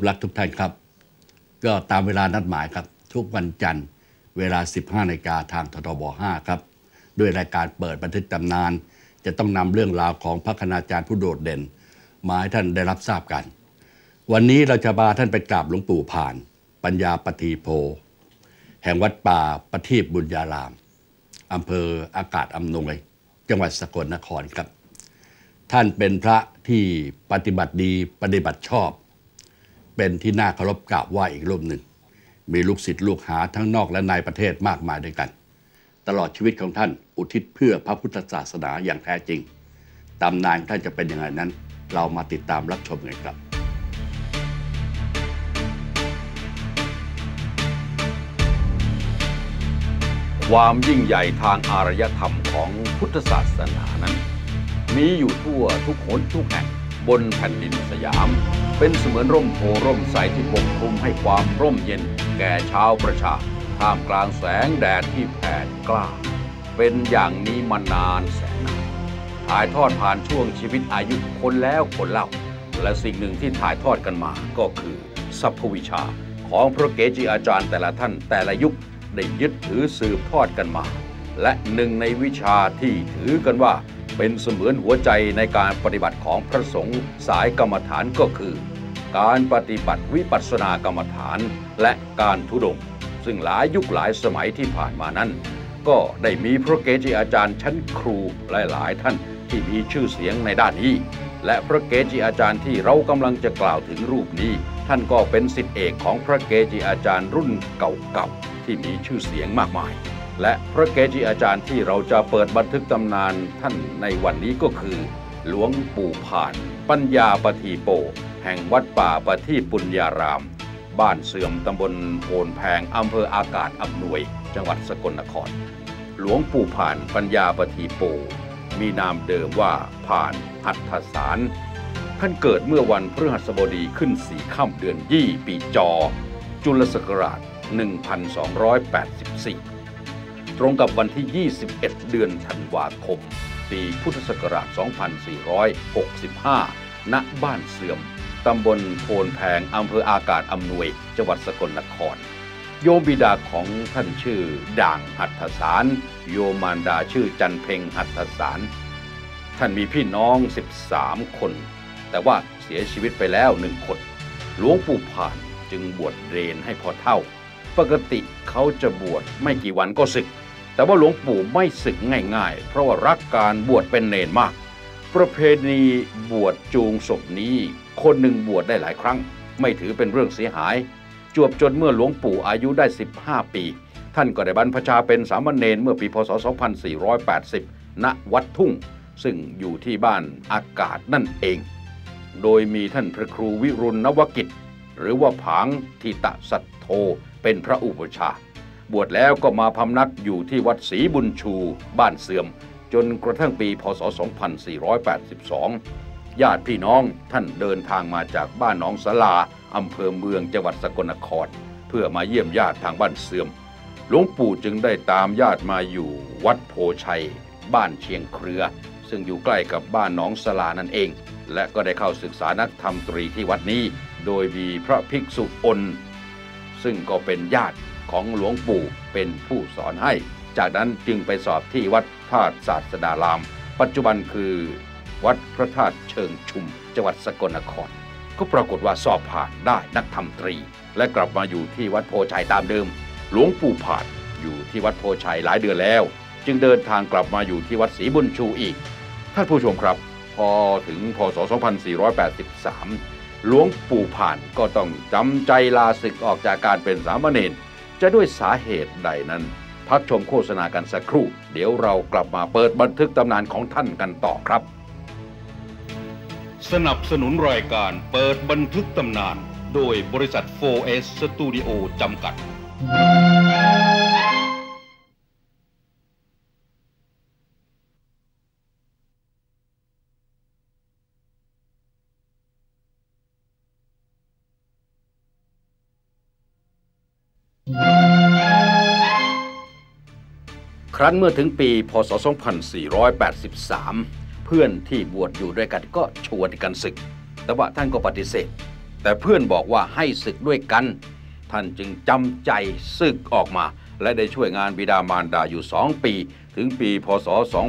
รักทุกท่านครับก็ตามเวลานัดหมายครับทุกวันจันทร์เวลา 15 นาฬิกาทางททบ 5 ครับด้วยรายการเปิดบันทึกตำนานจะต้องนำเรื่องราวของพระคณาจารย์ผู้โดดเด่นมาให้ท่านได้รับทราบกันวันนี้เราจะพาท่านไปกราบหลวงปู่ผ่านปัญญาปฏิโพแห่งวัดป่าประทีปบุญญารามอำเภออากาศอำนวยจังหวัดสกลนครครับท่านเป็นพระที่ปฏิบัติดีปฏิบัติชอบเป็นที่น่าเคารพกราบไหว้อีกรูปหนึ่งมีลูกศิษย์ลูกหาทั้งนอกและในประเทศมากมายด้วยกันตลอดชีวิตของท่านอุทิศเพื่อพระพุทธศาสนาอย่างแท้จริงตำนานท่านจะเป็นยังไงนั้นเรามาติดตามรับชมกันครับความยิ่งใหญ่ทางอารยธรรมของพุทธศาสนานั้นมีอยู่ทั่วทุกหนทุกแห่งบนแผ่นดินสยามเป็นเสมือนร่มโพร่มใสที่ปกคลุมให้ความร่มเย็นแก่ชาวประชาท่ามกลางแสงแดดที่แผดกล้าเป็นอย่างนี้มานานแสนนานถ่ายทอดผ่านช่วงชีวิตอายุคนแล้วคนเล่าและสิ่งหนึ่งที่ถ่ายทอดกันมาก็คือสัพพวิชาของพระเกจิอาจารย์แต่ละท่านแต่ละยุคได้ยึดถือสืบทอดกันมาและหนึ่งในวิชาที่ถือกันว่าเป็นเสมือนหัวใจในการปฏิบัติของพระสงฆ์สายกรรมฐานก็คือการปฏิบัติวิปัสสนากรรมฐานและการธุดงค์ซึ่งหลายยุคหลายสมัยที่ผ่านมานั้นก็ได้มีพระเกจิอาจารย์ชั้นครูหลายท่านที่มีชื่อเสียงในด้านนี้และพระเกจิอาจารย์ที่เรากำลังจะกล่าวถึงรูปนี้ท่านก็เป็นศิษย์เอกของพระเกจิอาจารย์รุ่นเก่าๆที่มีชื่อเสียงมากมายและพระเกจิอาจารย์ที่เราจะเปิดบันทึกตำนานท่านในวันนี้ก็คือหลวงปู่ผ่านปัญญาปฏิโปแห่งวัดป่าประทีปปุญญารามบ้านเสื่อมตำบลโพนแพงอำเภออากาศอำนวยจังหวัดสกลนครหลวงปู่ผ่านปัญญาปฏิโปมีนามเดิมว่าผ่านหัตถสารท่านเกิดเมื่อวันพฤหัสบดีขึ้น4 ค่ำเดือนยี่ปีจอจุลศักราช1284ตรงกับวันที่ 21 เดือนธันวาคมปีพุทธศักราช 2465 ณ บ้านเสื่อมตำบลโพนแพงอำเภออากาศอำนวยจังหวัดสกลนครโยมบิดาของท่านชื่อด่างหัตถสารโยมมารดาชื่อจันเพ็งหัตถสารท่านมีพี่น้อง13 คนแต่ว่าเสียชีวิตไปแล้ว1 คนหลวงปู่ผ่านจึงบวชเรนให้พ่อเฒ่าปกติเขาจะบวชไม่กี่วันก็สึกแต่ว่าหลวงปู่ไม่สึกง่ายๆเพราะว่ารักการบวชเป็นเนรมากประเพณีบวชจูงศพนี้คนหนึ่งบวชได้หลายครั้งไม่ถือเป็นเรื่องเสียหายจวบจนเมื่อหลวงปู่อายุได้15 ปีท่านก็ได้บรรพชาเป็นสามเณรเมื่อปีพ.ศ. 2480 ณ วัดทุ่งซึ่งอยู่ที่บ้านอากาศนั่นเองโดยมีท่านพระครูวิรุณนวกิจหรือว่าผางทิตสัทโธเป็นพระอุปชฌาย์บวชแล้วก็มาพำนักอยู่ที่วัดศรีบุญชูบ้านเสื่อมจนกระทั่งปีพ.ศ. 2482 ญาติพี่น้องท่านเดินทางมาจากบ้านหนองสลาอำเภอเมืองจังหวัดสกลนครเพื่อมาเยี่ยมญาติทางบ้านเสื่อมหลวงปู่จึงได้ตามญาติมาอยู่วัดโพชัยบ้านเชียงเครือซึ่งอยู่ใกล้กับบ้านหนองสลานั่นเองและก็ได้เข้าศึกษานักธรรมตรีที่วัดนี้โดยมีพระภิกษุอนซึ่งก็เป็นญาติของหลวงปู่เป็นผู้สอนให้จากนั้นจึงไปสอบที่วัดธาตุศาสดารามปัจจุบันคือวัดพระธาตุเชิงชุมจังหวัดสกลนครก็ปรากฏว่าสอบผ่านได้นักธรรมตรีและกลับมาอยู่ที่วัดโพชัยตามเดิมหลวงปู่ผ่านอยู่ที่วัดโพชัยหลายเดือนแล้วจึงเดินทางกลับมาอยู่ที่วัดศรีบุญชูอีกท่านผู้ชมครับพอถึงพ.ศ. 2483หลวงปู่ผ่านก็ต้องจำใจลาศึกออกจากการเป็นสามเณรจะด้วยสาเหตุใดนั้นพักชมโฆษณากันสักครู่เดี๋ยวเรากลับมาเปิดบันทึกตำนานของท่านกันต่อครับสนับสนุนรายการเปิดบันทึกตำนานโดยบริษัท 4S Studio จำกัดครั้นเมื่อถึงปีพ.ศ. 2483เพื่อนที่บวชอยู่ด้วยกันก็ชวนกันศึกแต่ว่าท่านก็ปฏิเสธแต่เพื่อนบอกว่าให้ศึกด้วยกันท่านจึงจำใจศึกออกมาและได้ช่วยงานบิดามารดาอยู่2 ปีถึงปีพศ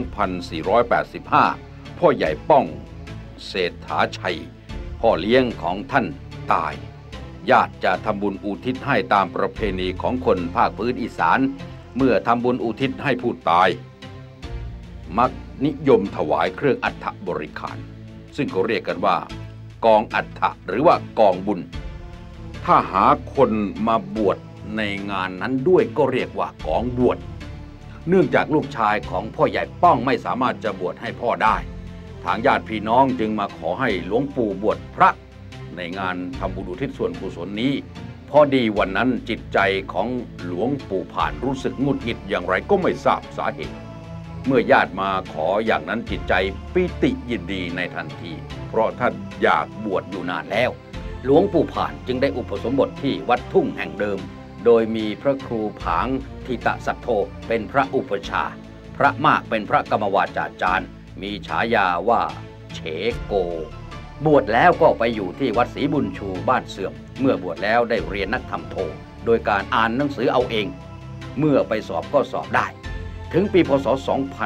2485 พ่อใหญ่ป้องเศรษฐาชัยพ่อเลี้ยงของท่านตายญาติจะทำบุญอุทิศให้ตามประเพณีของคนภาคพื้นอีสานเมื่อทำบุญอุทิศให้ผู้ตายมักนิยมถวายเครื่องอัฐบริขารซึ่งเขาเรียกกันว่ากองอัฐหรือว่ากองบุญถ้าหาคนมาบวชในงานนั้นด้วยก็เรียกว่ากองบวชเนื่องจากลูกชายของพ่อใหญ่ป้องไม่สามารถจะบวชให้พ่อได้ทางญาติพี่น้องจึงมาขอให้หลวงปู่บวชพระในงานทำบุญอุทิศส่วนกุศลนี้พอดีวันนั้นจิตใจของหลวงปู่ผ่านรู้สึกหงุดหงิดอย่างไรก็ไม่ทราบสาเหตุเมื่อญาติมาขออย่างนั้นจิตใจปิติยินดีในทันทีเพราะท่านอยากบวชอยู่นานแล้วหลวงปู่ผ่านจึงได้อุปสมบทที่วัดทุ่งแห่งเดิมโดยมีพระครูผางทิตสัทโธเป็นพระอุปชาพระมากเป็นพระกรรมวาจาจารย์มีฉายาว่าเฉโกบวชแล้วก็ไปอยู่ที่วัดศรีบุญชูบ้านเสื่อมเมื่อบวชแล้วได้เรียนนักธรรมโทโดยการอ่านหนังสือเอาเองเมื่อไปสอบก็สอบได้ถึงปีพศ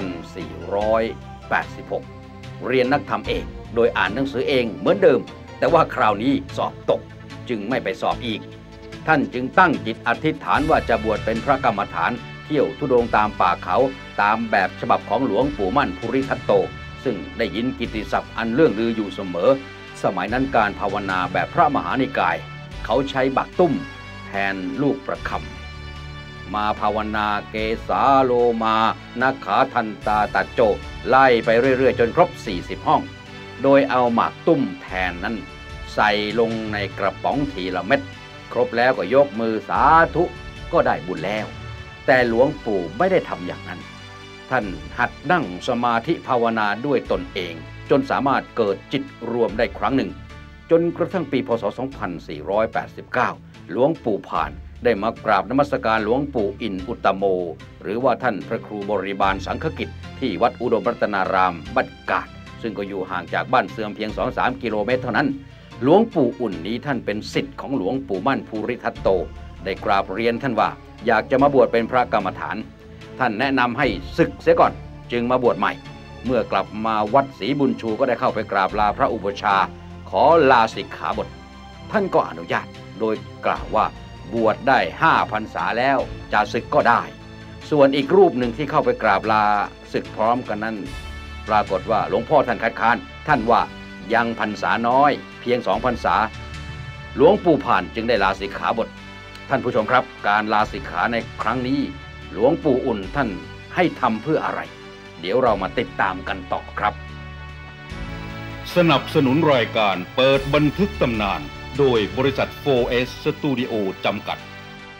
2486 เรียนนักธรรมเอกโดยอ่านหนังสือเองเหมือนเดิมแต่ว่าคราวนี้สอบตกจึงไม่ไปสอบอีกท่านจึงตั้งจิตอธิษฐานว่าจะบวชเป็นพระกรรมฐานเที่ยวธุดงค์ตามป่าเขาตามแบบฉบับของหลวงปู่มั่นภูริทัตโตซึ่งได้ยินกิตติศัพท์อันเรื่องลืออยู่เสมอสมัยนั้นการภาวนาแบบพระมหานิกายเขาใช้บักตุ้มแทนลูกประคำมาภาวนาเกสาโลมานาขาทันตาตัดโจไล่ไปเรื่อยๆจนครบ40ห้องโดยเอาหมากตุ้มแทนนั้นใส่ลงในกระป๋องทีละเม็ดครบแล้วก็ยกมือสาธุก็ได้บุญแล้วแต่หลวงปู่ไม่ได้ทำอย่างนั้นท่านหัดนั่งสมาธิภาวนาด้วยตนเองจนสามารถเกิดจิตรวมได้ครั้งหนึ่งจนกระทั่งปีพศ 2489 หลวงปู่ผ่านได้มากราบนมัสการหลวงปู่อินอุตตโมหรือว่าท่านพระครูบริบาลสังฆกิจที่วัดอุดมรัตนารามบ้านกาดซึ่งก็อยู่ห่างจากบ้านเสื่อมเพียง 2-3 กิโลเมตรเท่านั้นหลวงปู่อุ่นนี้ท่านเป็นศิษย์ของหลวงปู่มั่นภูริทัตโตได้กราบเรียนท่านว่าอยากจะมาบวชเป็นพระกรรมฐานท่านแนะนำให้ศึกเสียก่อนจึงมาบวชใหม่เมื่อกลับมาวัดศรีบุญชูก็ได้เข้าไปกราบลาพระอุปชาขอลาสิกขาบทท่านก็อนุญาตโดยกล่าวว่าบวชได้5 พรรษาแล้วจะศึกก็ได้ส่วนอีกรูปหนึ่งที่เข้าไปกราบลาศึกพร้อมกันนั้นปรากฏว่าหลวงพ่อท่านคัดค้านท่านว่ายังพรรษาน้อยเพียง2 พรรษาหลวงปู่ผ่านจึงได้ลาสิกขาบทท่านผู้ชมครับการลาสิกขาในครั้งนี้หลวงปู่อุ่นท่านให้ทำเพื่ออะไรเดี๋ยวเรามาติดตามกันต่อครับสนับสนุนรายการเปิดบันทึกตำนานโดยบริษัท 4S Studio จำกัด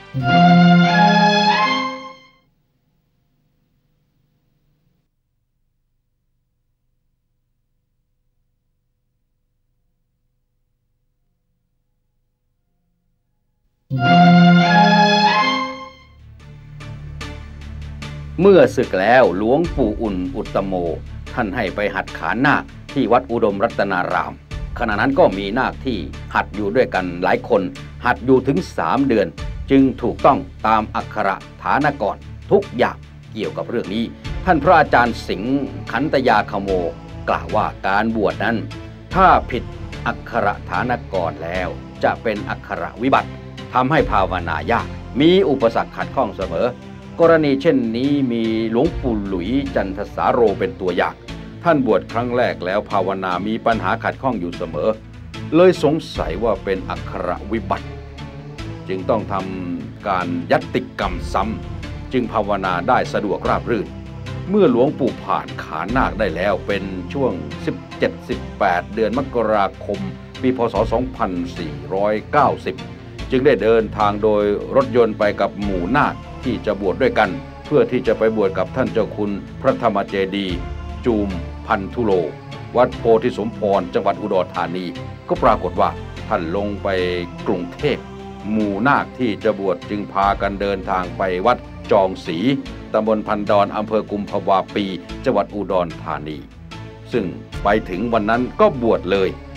เมื่อศึกแล้วหลวงปู่อุ่นอุตตโมท่านให้ไปหัดขานนาคที่วัดอุดมรัตนารามขณะนั้นก็มีนาคที่หัดอยู่ด้วยกันหลายคนหัดอยู่ถึง3 เดือนจึงถูกต้องตามอักขระฐานกรทุกอย่างเกี่ยวกับเรื่องนี้ท่านพระอาจารย์สิงห์ขันตยาคโมกล่าวว่าการบวชนั้นถ้าผิดอักขระฐานกรแล้วจะเป็นอักขระวิบัติทำให้ภาวนายากมีอุปสรรคขัดข้องเสมอกรณีเช่นนี้มีหลวงปู่หลุยจันทสาโรเป็นตัวอย่างท่านบวชครั้งแรกแล้วภาวนามีปัญหาขัดข้องอยู่เสมอเลยสงสัยว่าเป็นอักขระวิบัติจึงต้องทำการยัตติกรรมซ้ำจึงภาวนาได้สะดวกราบรื่นเมื่อหลวงปู่ผ่านขานนาคได้แล้วเป็นช่วง 17-18 เดือนมกราคมปีพศ 2490 จึงได้เดินทางโดยรถยนต์ไปกับหมู่นาคที่จะบวชด้วยกันเพื่อที่จะไปบวชกับท่านเจ้าคุณพระธรรมเจดีย์จูมพันธุโลวัดโพธิสมพรจังหวัดอุดรธานีก็ปรากฏว่าท่านลงไปกรุงเทพหมู่นาคที่จะบวชจึงพากันเดินทางไปวัดจองศรีตำบลพันดอนอำเภอกุมภาวาปีจังหวัดอุดรธานีซึ่งไปถึงวันนั้นก็บวชเลย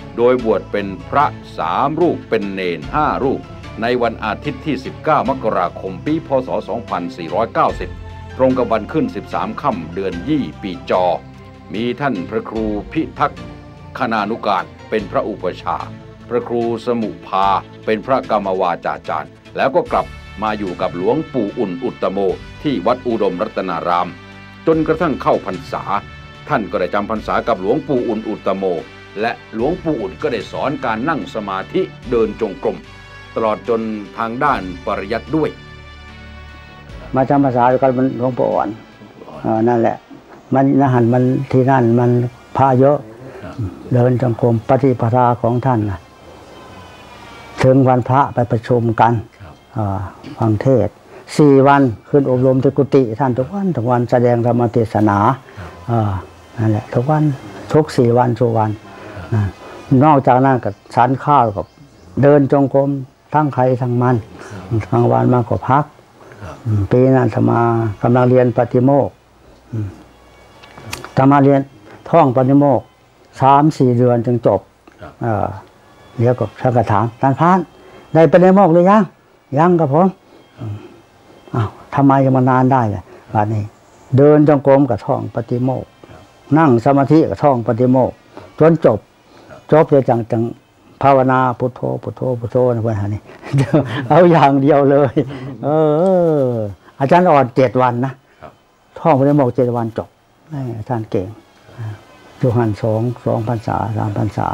โดยบวชเป็นพระ3 รูปเป็นเณร5 รูปในวันอาทิตย์ที่ 19 มกราคม ปีพ.ศ. 2490 ตรงกับวันขึ้น 13 ค่ำเดือนยี่ปีจอมีท่านพระครูพิทักษ์คณานุการเป็นพระอุปชาพระครูสมุภาเป็นพระกรรมวาจาจารย์แล้วก็กลับมาอยู่กับหลวงปู่อุ่นอุตโมที่วัดอุดมรัตนารามจนกระทั่งเข้าพรรษาท่านก็ได้จำพรรษากับหลวงปู่อุ่นอุตโมและหลวงปู่อุ่นก็ได้สอนการนั่งสมาธิเดินจงกรมตลอดจนทางด้านปริยัติด้วยมาจำพรรษาด้วยกันหลวงปู่อ่อนนั่นแหละมันมันที่นั่นมันพระเยอะเดินจงกรมปฏิปทาของท่านนะถึงวันพระไปประชุมกันฟังเทศน์4 วันขึ้นอบรมที่กุฏิท่านทุกวันแสดงธรรมเทศนานั่นแหละทุกวันทุก4 วันทุกวันนอกจากนั้นก็ฉันข้าวกับเดินจงกรมทั้งใครทั้งมันทั้งวันมาก็พักปีนั้นธรรมากำลังเรียนปฏิโมกข์ธรรมาเรียนท่องปฏิโมกข์3-4 เดือนจึงจบเดี๋ยวก็ท่านก็ถามท่านพานได้ปฏิโมกข์หรือยังกับผมทำไมจะมานานได้ล่ะบัดนี้เดินจงกรมกับท่องปฏิโมกข์นั่งสมาธิกับท่องปฏิโมกข์จนจบเลยจังภาวนาพุทโธพุทโธพุทโธนะเพื่อนนี่เอาอย่างเดียวเลยอาจารย์อ่อน7 วันนะท่องปฏิโมกข์7 วันจบอาจารย์เก่งจุหัน2 พรรษา3 พรรษา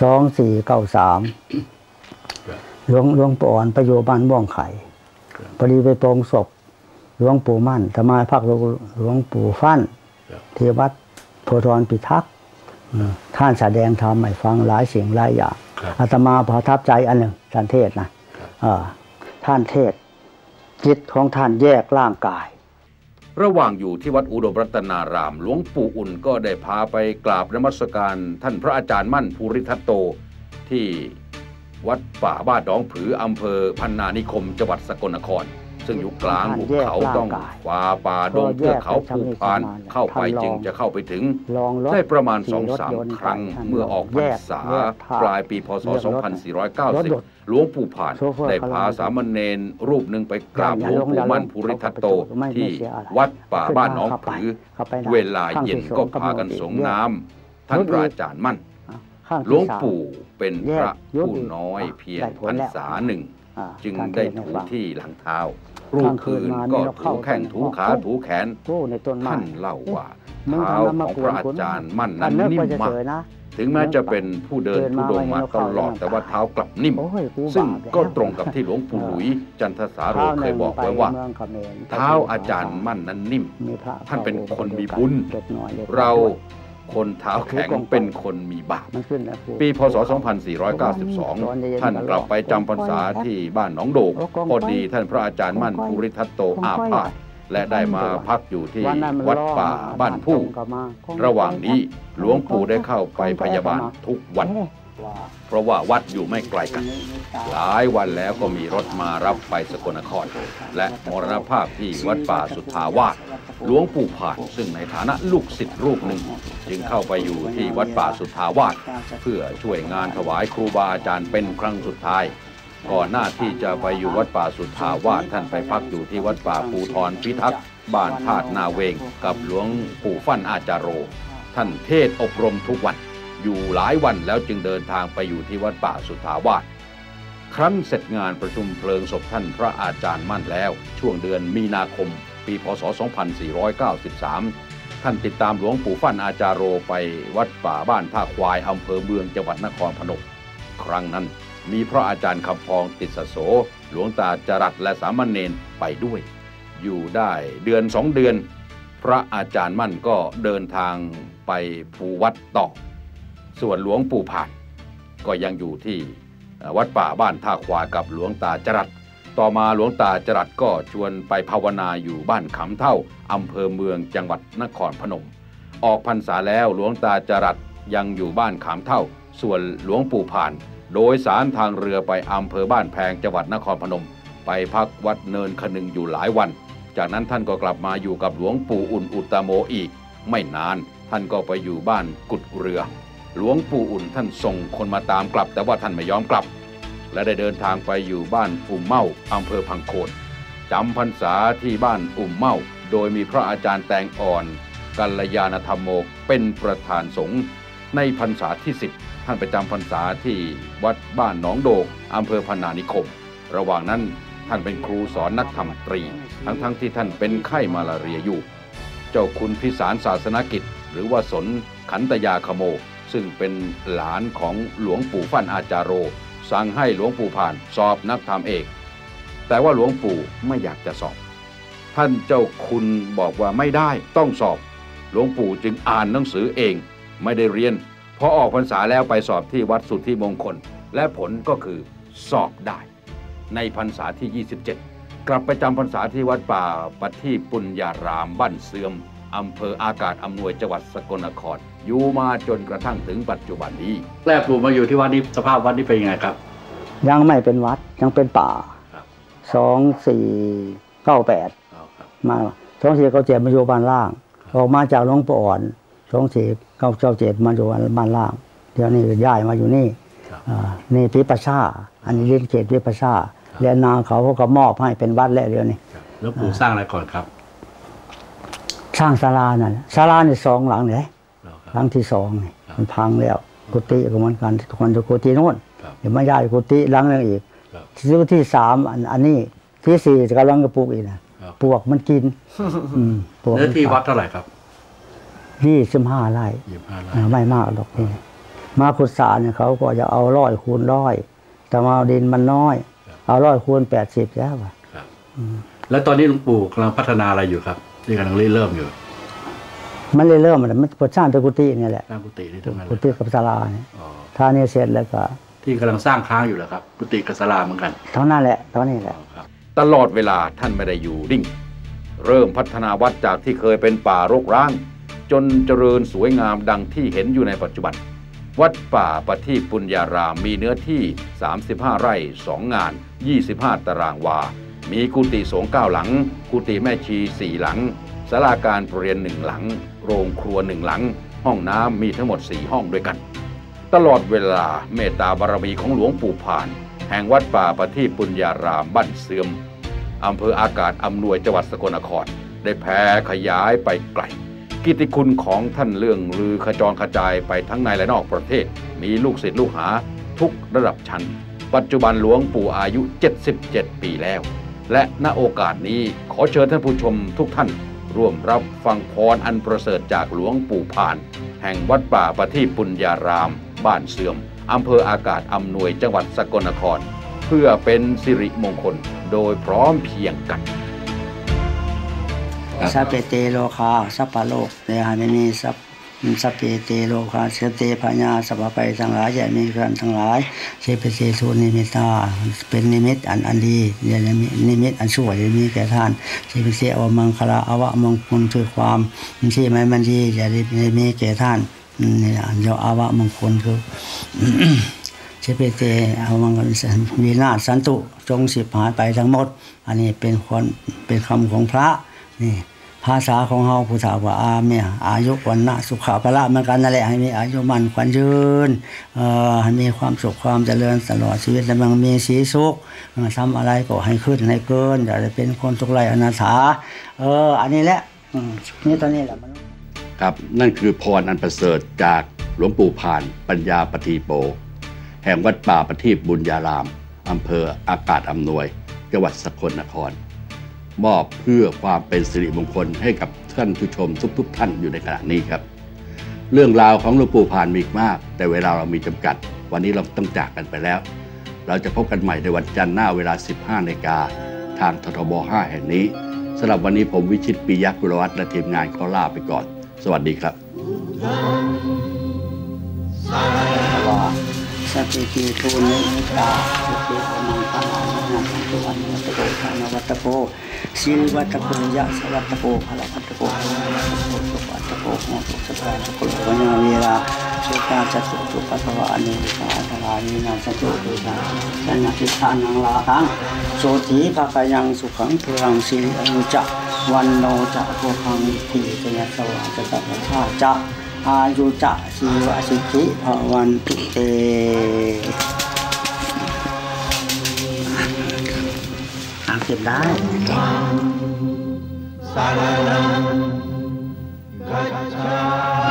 2493หลวงปู่อ่อนไปอยู่บ้านม่วงไข่พอดีไปโปรงศพหลวงปู่มั่นธรรมาพักหลวงปู่ฟั่นที่วัดโพธรพิทักษ์ท่านแสดงธรรมให้ฟังหลายสิ่งหลายอย่างอาตมาประทับใจอันหนึ่งท่านเทศนะท่านเทศจิตของท่านแยกร่างกายระหว่างอยู่ที่วัดอุดมรัตนารามหลวงปู่อุ่นก็ได้พาไปกราบนมัสการท่านพระอาจารย์มั่นภูริทัตโตที่วัดป่าบ้านหนองผืออำเภอพันนานิคมจังหวัดสกลนครซึ่งอยู่กลางหุบเขาต้องฝ่าป่าดงเทือกเขาภูพานเข้าไปจึงจะเข้าไปถึงได้ประมาณ 2-3 ครั้งเมื่อออกพรรษาปลายปีพ.ศ. 2490หลวงปู่ผานได้พาสามเณรรูปหนึ่งไปกราบหลวงปู่มั่นภูริทัตโตที่วัดป่าบ้านหนองผือเวลาเย็นก็พากันสงน้ำท่านพระอาจารย์มั่นหลวงปู่เป็นพระผู้น้อยเพียงพรรษาหนึ่งจึงได้ถูที่หลังเท้ารูปคืนก็ถูแข้งถูขาถูแขนท่านเล่าว่าเท้าของพระอาจารย์มั่นนั้นนิ่มมากถึงแม้จะเป็นผู้เดินธุดงค์มาตลอดแต่ว่าเท้ากลับนิ่มซึ่งก็ตรงกับที่หลวงปู่หลุยจันทสาโรเคยบอกไว้ว่าเท้าอาจารย์มั่นนั้นนิ่มท่านเป็นคนมีบุญเราคนเท้าแข็งเป็นคนมีบาปปีพ.ศ. 2492ท่านกลับไปจำพรรษาที่บ้านหนองโดกพอดีท่านพระอาจารย์มั่นภูริทัตโตอาพาธและได้มาพักอยู่ที่วัดป่าบ้านผู้ระหว่างนี้หลวงปู่ได้เข้าไปพยาบาลทุกวันเพราะว่าวัดอยู่ไม่ไกลกันหลายวันแล้วก็มีรถมารับไปสกลนครและมรณภาพที่วัดป่าสุทธาวาสหลวงปู่ผานซึ่งในฐานะลูกศิษย์รูปหนึ่งจึงเข้าไปอยู่ที่วัดป่าสุทธาวาสเพื่อช่วยงานถวายครูบาอาจารย์เป็นครั้งสุดท้ายก่อนหน้าที่จะไปอยู่วัดป่าสุทธาวาสท่านไปพักอยู่ที่วัดป่าภูธรพิทักษ์บ้านธาตุนาเวงกับหลวงปู่ฟั่นอาจารโรท่านเทศอบรมทุกวันอยู่หลายวันแล้วจึงเดินทางไปอยู่ที่วัดป่าสุทธาวาสครั้นเสร็จงานประชุมเพลิงศพท่านพระอาจารย์มั่นแล้วช่วงเดือนมีนาคมปีพ.ศ. 2493ท่านติดตามหลวงปู่ฟั่นอาจารโรไปวัดป่าบ้านท่าควายอำเภอเมืองจังหวัดนครพนมครั้งนั้นมีพระอาจารย์คำพองติสโสหลวงตาจรัสและสามเณรไปด้วยอยู่ได้เดือน2 เดือนพระอาจารย์มั่นก็เดินทางไปภูวัดต่อส่วนหลวงปู่ผานก็ยังอยู่ที่วัดป่าบ้านท่าควายกับหลวงตาจรัสต่อมาหลวงตาจรัสก็ชวนไปภาวนาอยู่บ้านขำเท่าอำเภอเมืองจังหวัดนครพนมออกพรรษาแล้วหลวงตาจรัสยังอยู่บ้านขำเท่าส่วนหลวงปู่ผานโดยสารทางเรือไปอำเภอบ้านแพงจังหวัดนครพนมไปพักวัดเนินขนึงอยู่หลายวันจากนั้นท่านก็กลับมาอยู่กับหลวงปู่อุ่นอุตโมอีกไม่นานท่านก็ไปอยู่บ้านกุดเรือหลวงปู่อุ่นท่านส่งคนมาตามกลับแต่ว่าท่านไม่ยอมกลับและได้เดินทางไปอยู่บ้านอุ่มเมาอำเภอพังโคนจำพรรษาที่บ้านอุ่มเมาโดยมีพระอาจารย์แตงอ่อนกัลยาณธรรมโมเป็นประธานสงฆ์ในพรรษาที่10ท่านไปจำพรรษาที่วัดบ้านหนองโดกอำเภอพนานิคมระหว่างนั้นท่านเป็นครูสอนนักธรรมตรีทั้งที่ท่านเป็นไข้มาลาเรียอยู่เจ้าคุณพิสารศาสนกิจหรือว่าสนขันตยาคโมซึ่งเป็นหลานของหลวงปู่ฟั่นอาจารโรสั่งให้หลวงปู่ผ่านสอบนักธรรมเอกแต่ว่าหลวงปู่ไม่อยากจะสอบท่านเจ้าคุณบอกว่าไม่ได้ต้องสอบหลวงปู่จึงอ่านหนังสือเองไม่ได้เรียนพอออกพรรษาแล้วไปสอบที่วัดสุทธิมงคลและผลก็คือสอบได้ในพรรษาที่27กลับไปจำพรรษาที่วัดป่าปฏิปุญญารามบ้านเสื่อมอำเภออากาศอำนวยจังหวัดสกลนครอยู่มาจนกระทั่งถึงปัจจุบันนี้แรกปู่มาอยู่ที่วัดนี้สภาพวัดนี้เป็นยังไงครับยังไม่เป็นวัดยังเป็นป่า2498มา2497มาอยู่บ้านล่างออกมาจากหลวงปู่อ่อน2497มาอยู่บ้านล่างเดี๋ยวนี้ย้ายมาอยู่นี่นี่พิปัสสาอันนี้เรียนเขตพิปัสสาเรียนนาเขาก็มอบให้เป็นวัดแล้วเดี๋ยวนี้แล้วปู่สร้างอะไรก่อนครับสร้างศาลานั่นศาลานี่2หลังเลยหลังที่2นี่มันพังแล้วกุฏิก็เหมือนกันคนจะกุฏิโน่นเดี๋ยวมาย้ายกุฏิหลังนึงอีกที่3อันนี้ที่4กำลังจะปลูกอีกนะปลวกมันกินเนื้อที่วัดเท่าไหร่ครับ 25 ไร่ไม่มากหรอกนี่มาขุดสระเนี่ยเขาก็จะเอา100 คูณ 100แต่มาดินมันน้อยเอา100 คูณ 80แล้วป่ะแล้วตอนนี้หลวงปู่กำลังพัฒนาอะไรอยู่ครับที่กำลังเริ่มอยู่มันเริ่มมันสร้างกุฏินี่แหละสร้างกุฏินี่ตรงนั้นกุฏิกับศาลาเนี่ยถ้านี่เสร็จแล้วก็ที่กำลังสร้างค้างอยู่แหละครับกุฏิกับศาลาเหมือนกันเท่านั้นแหละเท่านี้แหละตลอดเวลาท่านไม่ได้อยู่นิ่งเริ่มพัฒนาวัดจากที่เคยเป็นป่ารกร้างจนเจริญสวยงามดังที่เห็นอยู่ในปัจจุบันวัดป่าปฏิปุญญารามมีเนื้อที่35 ไร่ 2 งาน25 ตารางวามีกุฏิสงฆ์9 หลังกุฏิแม่ชี4 หลังศาลาการประเรียน1 หลังโรงครัว1 หลังห้องน้ำมีทั้งหมด4 ห้องด้วยกันตลอดเวลาเมตตาบารมีของหลวงปู่ผ่านแห่งวัดป่าปฏิปุญญารามบ้านเสื่อมอำเภออากาศอำนวยจังหวัดสกลนครได้แผ่ขยายไปไกลกิตติคุณของท่านเรื่องลือขจรกระจายไปทั้งในและนอกประเทศมีลูกศิษย์ลูกหาทุกระดับชั้นปัจจุบันหลวงปู่อายุ77 ปีแล้วและณโอกาสนี้ขอเชิญท่านผู้ชมทุกท่านร่วมรับฟังพรอันประเสริฐจากหลวงปู่ผ่านแห่งวัดป่าปฏิปุญญารามบ้านเสื่อมอำเภออากาศอำนวยจังหวัดสกลนครเพื่อเป็นสิริมงคลโดยพร้อมเพียงกันสัพเพเตโลคาสัพพโลกเตหะมิสัพเพเตโลคาเสเตพญาสัพพไปทั้งหลายแย่มีกันทั้งหลายเสพเสสุนิมิตาเป็นนิมิตอันดีอย่านิมิตอันชั่วอย่ามีแก่ท่านเสพเสอมังคลาอวะมงคลคือความที่ไม่มันดีอย่าได้มีแก่ท่านนี่อันเดียวอวะมงคลคือเชเปเตเอามังกรวินาศสันตุจงสิบหายไปทั้งหมดอันนี้เป็นคำของพระนี่ภาษาของเฮาผู้ถามว่าเนี่ยอายุวันนะสุขภาละเหมือนกันนั่นแหละให้มีอายุมั่นขวัญยืนให้มีความสุขความเจริญตลอดชีวิตและมันมีสีสุขทำอะไรก็ให้ขึ้นให้เกินอย่าได้เป็นคนทุกข์ไร้อนาถาอันนี้แหละนี่ตอนนี้แหละมันครับนั่นคือพรอันประเสริฐจากหลวงปู่ผ่านปัญญาปฏิโปแห่งวัดป่าปฏิปุญญารามอำเภออากาศอำนวยจังหวัดสกลนครมอบเพื่อความเป็นสิริมงคลให้กับท่านผู้ชมทุกท่านอยู่ในขณะนี้ครับเรื่องราวของหลวงปู่ผ่านมีมากแต่เวลาเรามีจำกัดวันนี้เราต้องจากกันไปแล้วเราจะพบกันใหม่ในวันจันทร์หน้าเวลา 15 นาฬิกาทางททบ 5 แห่งนี้สำหรับวันนี้ผมวิชิต ปิยกุลวัฒน์และทีมงานขอลาไปก่อนสวัสดีครับสัพเพเตโทนิตาสุเตอนังคานานาสันตุวันวัตโกธานวัตโกศิริวัตโกยะสวัตโกพละวัตโกพละวัตโกสุวัตโกโหตุสัพพะสกุลวัญญาเวราสุตาจัตุตุปัสสวะอเนกาอัตรานินาสัจจุตุสาสัญญาทิฏฐานังลาทังโสถีภะกยังสุขังเทรังสิริอนุจะวันโนจะโภคังทีเตยะสวะจะตัพพะจะอายุจะชีวสิทธิภวันตุเตเก็บได้สารนังกัจจา